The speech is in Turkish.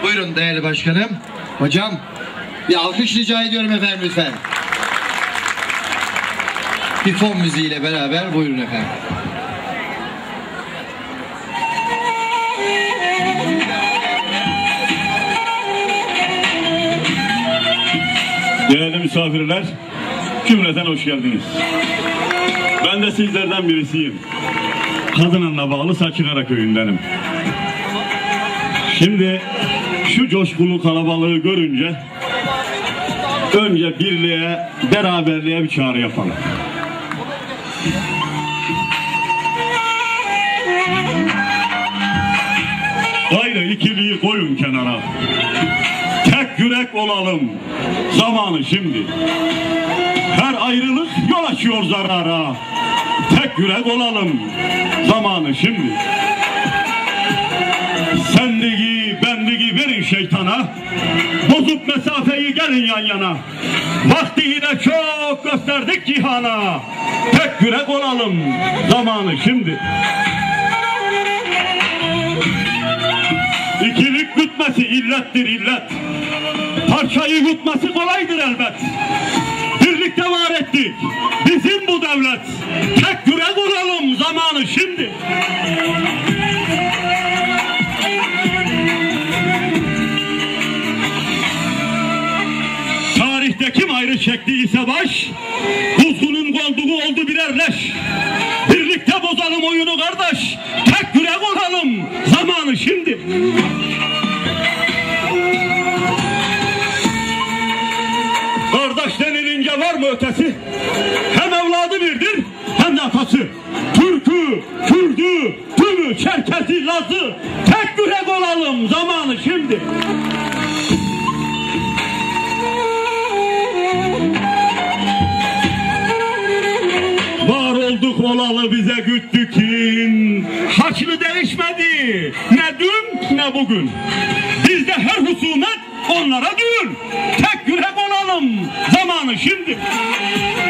Buyurun değerli başkanım. Hocam bir alkış rica ediyorum efendim lütfen. Bir fon müziğiyle beraber buyurun efendim. Değerli misafirler, cümleten hoş geldiniz. Ben de sizlerden birisiyim. Kazınan'la bağlı Saçıkara köyündenim. Şimdi şu coşkulu kalabalığı görünce önce birliğe, beraberliğe bir çağrı yapalım. Gayrı ikiliği koyun kenara. Tek yürek olalım. Zamanı şimdi. Her ayrılık yol açıyor zarara. Tek yürek olalım. Zamanı şimdi. Sendigi, bendigi verin şeytana. Bozup mesafeyi gelin yan yana. Vakti yine çok gösterdik cihana. Tek yürek olalım. Zamanı şimdi. İkilik gütmesi illettir illet. Parçayı yutması kolaydır elbet. Birlikte var ettik bizim bu devlet. Tek yürek olalım, zamanı şimdi. Tarihte kim ayrı çektiyse baş, kuzgunun kolduğu oldu birer leş. Birlikte bozalım oyunu kardeş. Tek yürek olalım, zamanı şimdi. Kardeş denilince var mı ötesi? Hem evladı birdir hem de atası. Türk'ü, Kürd'ü, tümü, Çerkezi, Laz'ı tek yürek olalım, zamanı şimdi. Var olduk olalı bize güttükin. Haçlı değişmedi ne dün ne bugün. Bizde her husumet onlara düğün. Tek yürek olalım, zamanı şimdi.